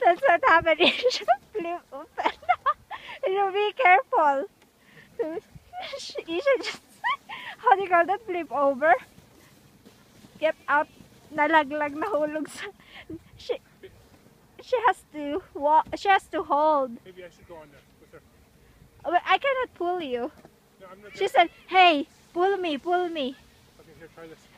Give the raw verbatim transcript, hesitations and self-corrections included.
That's what happened. You should flip open. You be careful. You should just, how do you call that? Flip over. Get out. Nalaglag, nahulog sa... She, she has to walk. She has to hold. Maybe I should go on there with her. But I cannot pull you. No, I'm not She said, hey, pull me, pull me. Okay, here, try this.